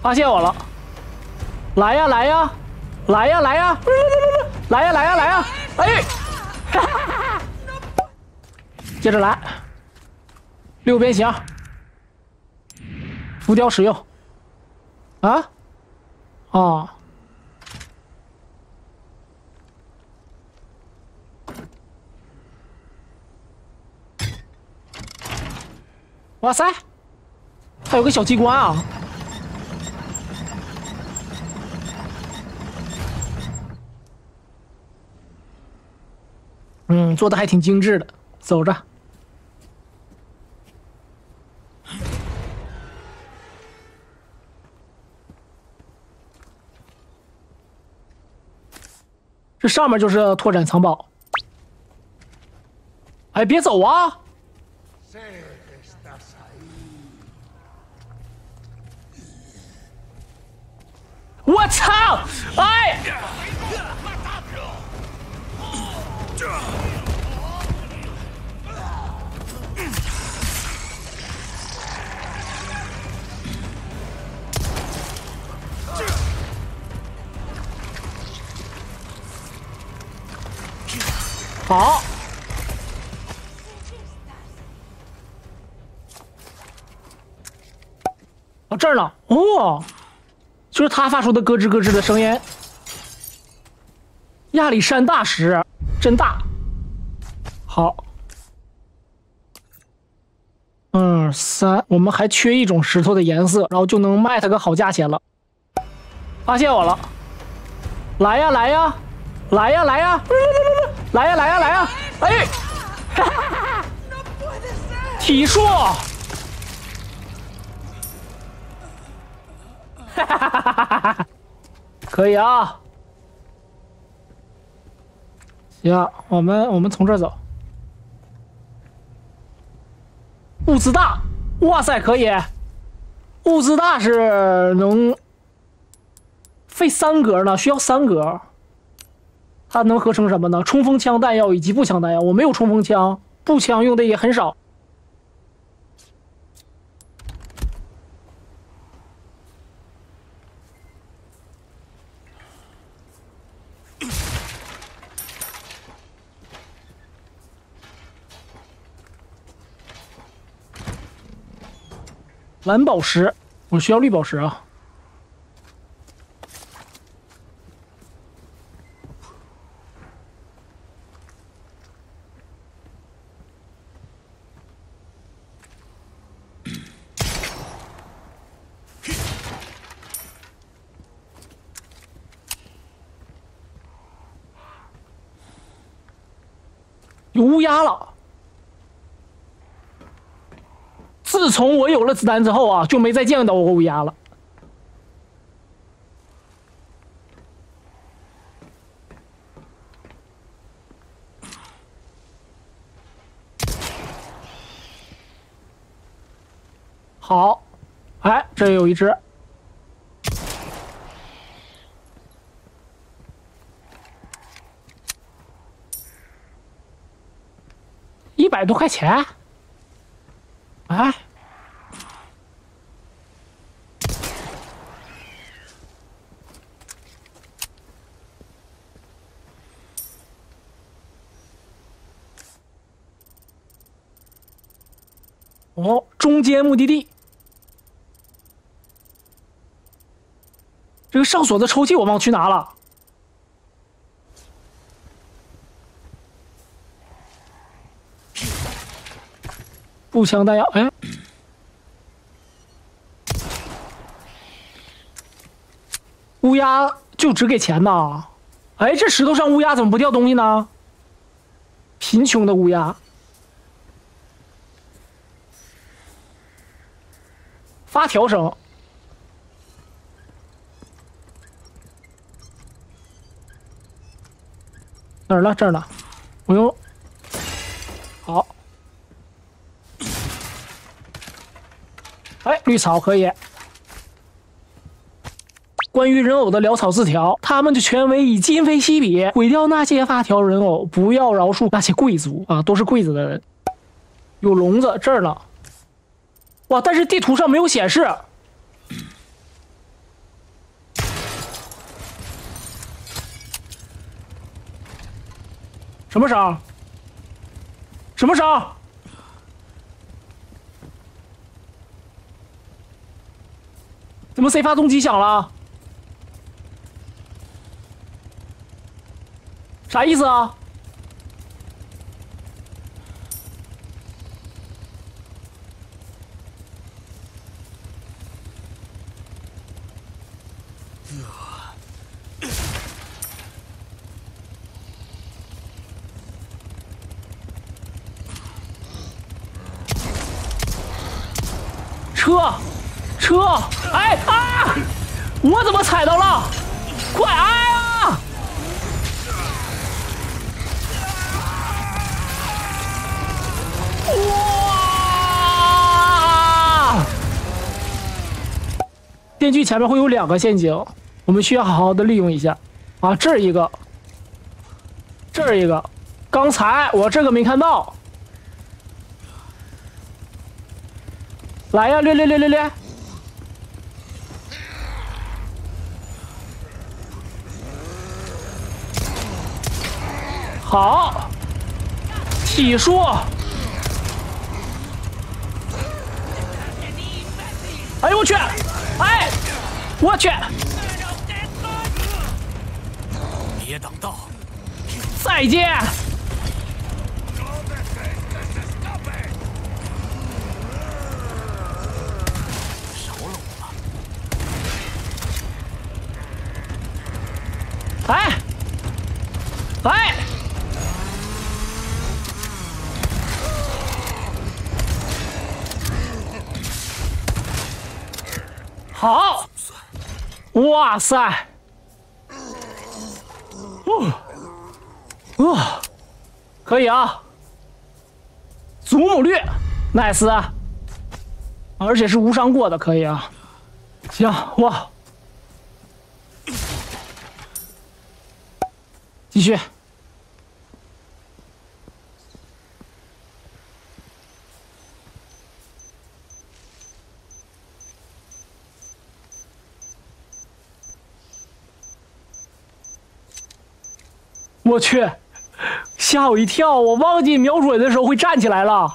发现我了！来呀来呀，来呀来呀，来呀来呀来呀！哎，哈哈哈！接着来，六边形，浮雕使用。啊？哦。哇塞，还有个小机关啊！做的还挺精致的。走着，这上面就是拓展藏宝。哎，别走啊！我操！哎！好。哦，这儿呢。哦，就是他发出的咯吱咯吱的声音。亚历山大石，真大。好。3，我们还缺一种石头的颜色，然后就能卖它个好价钱了。发现我了！来呀来呀，来呀来呀，来呀来呀来呀！哎，哈哈哈！体术，哈哈哈哈哈！可以啊。行，我们从这儿走。物资大，哇塞，可以！物资大是能费3格呢，需要3格。它能合成什么呢？冲锋枪弹药以及步枪弹药。我没有冲锋枪，步枪用的也很少。蓝宝石，我需要绿宝石啊。有乌鸦了。自从我有了子弹之后啊，就没再见到过乌鸦了。好，哎，这有一只。100多块钱。哎，哦，中间目的地。这个上锁的抽屉我忘去拿了。步枪弹药，哎，乌鸦就只给钱呐？哎，这石头上乌鸦怎么不掉东西呢？贫穷的乌鸦。发条声。哪儿了？这儿呢。我用。好。哎，绿草可以。关于人偶的潦草字条，他们的权威以今非昔比，毁掉那些发条人偶，不要饶恕那些贵族啊，都是柜子的人。有笼子这儿呢。哇，但是地图上没有显示。 什么声？什么声？怎么 C 发动机响了？啥意思啊？车！哎啊！我怎么踩到了？快啊！哇！电锯前面会有2个陷阱，我们需要好好的利用一下。啊，这儿一个，这儿一个。刚才我这个没看到。来呀，略！好，体术。哎呦我去！哎，我去！ 别挡道！ 再见！ 少了我吧！ 哎！哎！好！哇塞！可以啊！祖母绿 ，nice 啊！而且是无伤过的，可以啊！行，哇！继续。我去，吓我一跳！我忘记瞄准的时候会站起来了。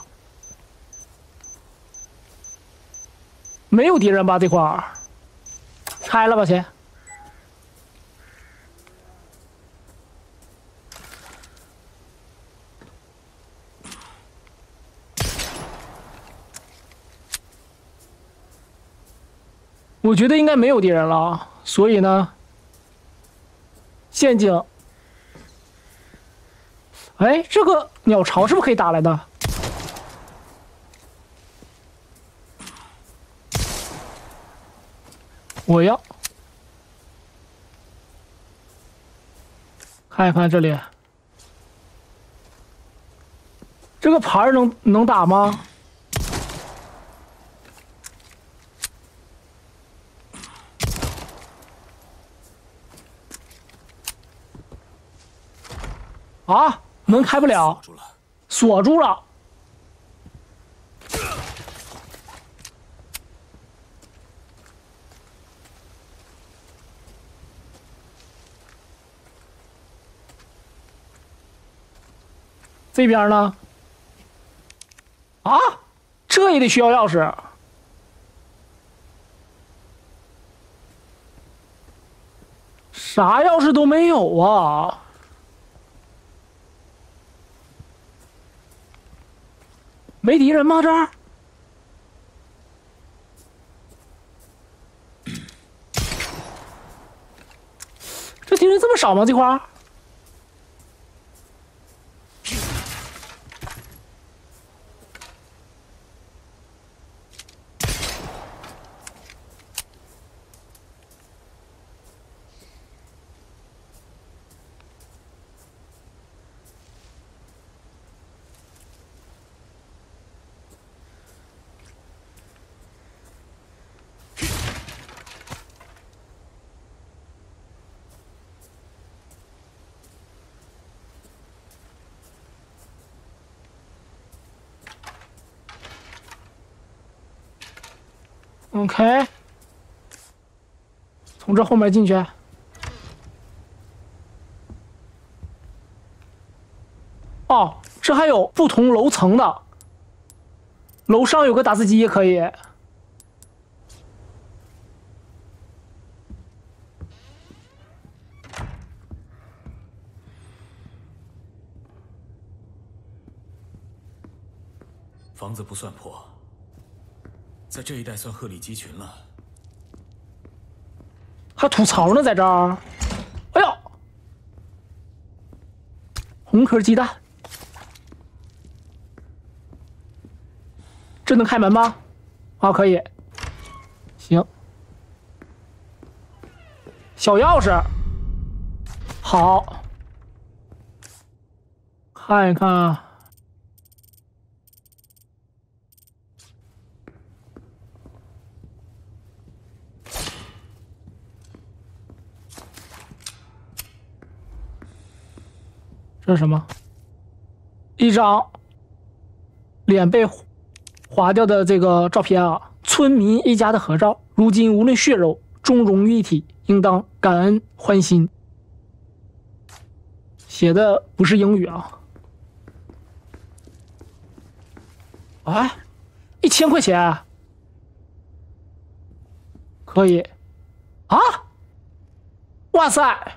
没有敌人吧？这块儿拆了吧先。我觉得应该没有敌人了，所以呢，陷阱。哎，这个鸟巢是不是可以打来的？我要看一看这里，这个牌能打吗？啊，门开不了，锁住了。这边呢？啊，这也得需要钥匙。啥钥匙都没有啊！没敌人吗？这儿？这敌人这么少吗？这块儿？OK， 从这后面进去。 哦，这还有不同楼层的，楼上有个打字机也可以。 房子不算破，在这一带算鹤立鸡群了。 还吐槽呢，在这儿。哎呦，红壳鸡蛋，这能开门吗？啊，可以。行，小钥匙，好，看一看。这是什么？一张脸被划掉的这个照片啊，村民一家的合照。如今无论血肉，终融于一体，应当感恩欢心。写的不是英语啊。哎，1000块钱，可以啊！哇塞！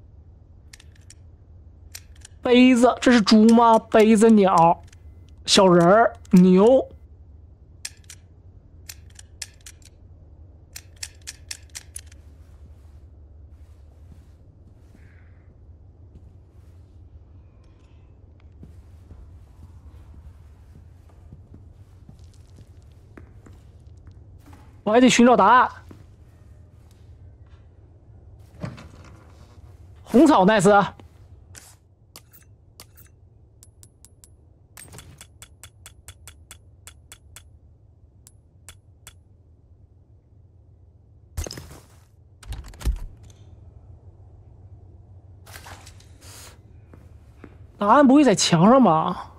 杯子，这是猪吗？杯子、鸟、小人儿、牛。我还得寻找答案。红草 nice。答案不会在墙上吧？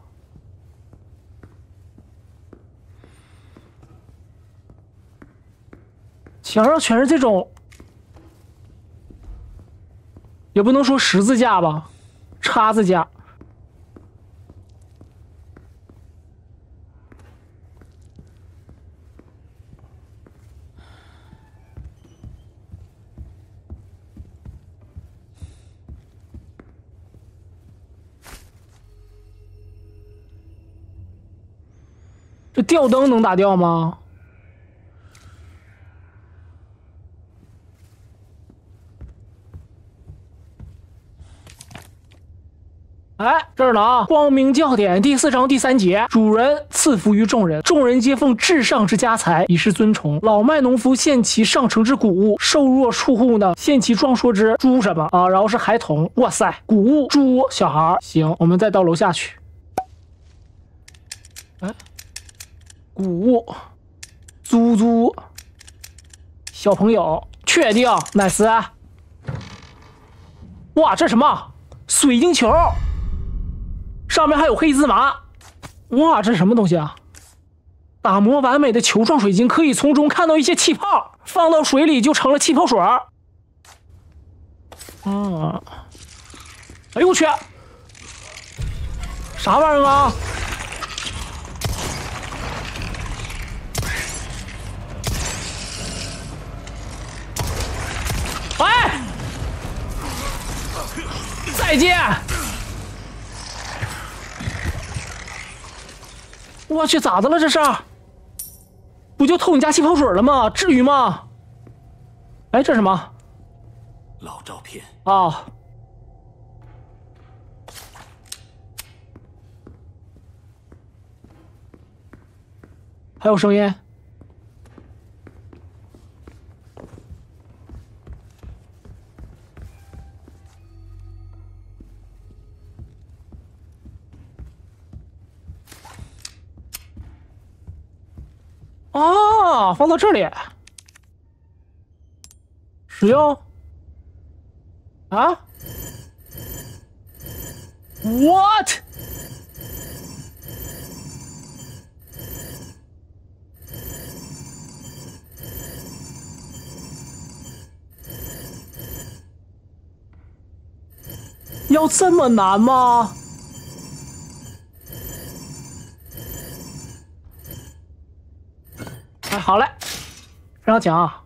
墙上全是这种，也不能说十字架吧，叉子架。这吊灯能打掉吗？哎，这儿呢啊！光明教典第4章第3节，主人赐福于众人，众人皆奉至上之家财以示尊崇。老迈农夫献其上乘之谷物，瘦弱畜户呢献其壮硕之猪什么啊？然后是孩童，哇塞，谷物、猪、小孩。行，我们再到楼下去。哎。谷物，猪，小朋友，确定 ，nice。哇，这什么？水晶球，上面还有黑芝麻。哇，这是什么东西啊？打磨完美的球状水晶，可以从中看到一些气泡，放到水里就成了气泡水。啊！哎呦我去，啥玩意儿啊？哎！再见！我去，咋的了这是？不就偷你家气泡水了吗？至于吗？哎，这是什么？ 老照片啊！还有声音。哦，放到这里，使用啊 ？What？ 要这么难吗？ 好嘞，非常强啊！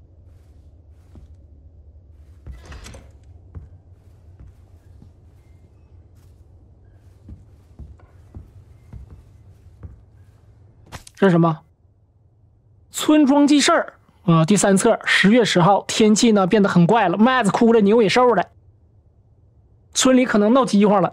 这是什么？村庄记事儿啊，第3册，10月10号，天气呢变得很怪了，麦子哭了，牛也瘦了，村里可能闹饥荒了。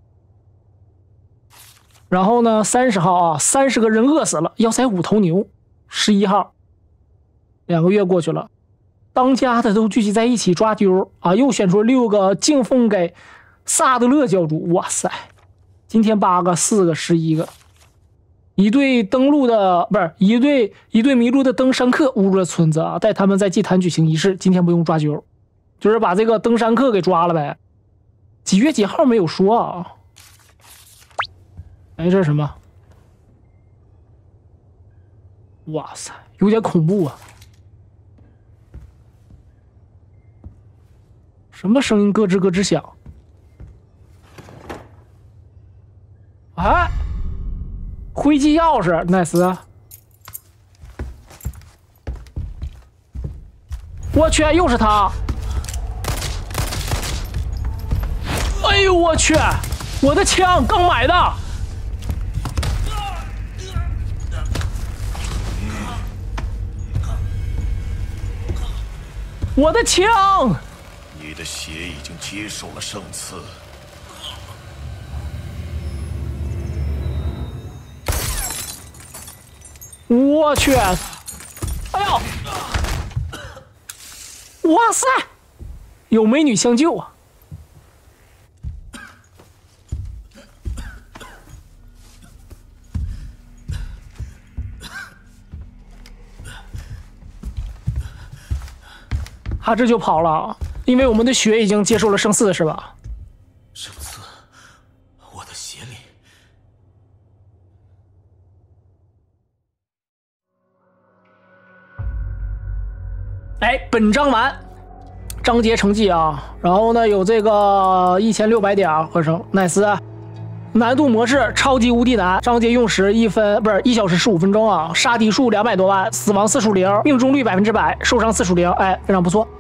然后呢，30号啊，30个人饿死了，要宰5头牛。11号，2个月过去了，当家的都聚集在一起抓阄啊，又选出6个敬奉给萨德勒教主。哇塞，今天8个，4个，11个。一对登陆的不是一对迷路的登山客误入了村子啊，带他们在祭坛举行仪式。今天不用抓阄，就是把这个登山客给抓了呗。几月几号没有说啊？哎，这是什么？哇塞，有点恐怖啊！什么声音咯吱咯吱响？哎！灰机钥匙 ，nice！ 我去，又是他！哎呦我去，我的枪刚买的！我的枪！ 你的血已经接受了圣赐。 我去！哎呦！哇塞！有美女相救啊！他这就跑了，因为我们的血已经接受了圣赐，是吧？ 圣赐，我的血里。 哎，本章完，章节成绩啊，然后呢有这个1600点啊，合成 nice。难度模式超级无敌难，章节用时1小时15分钟啊，杀敌数200多万，死亡次数0，命中率100%，受伤次数0，哎，非常不错。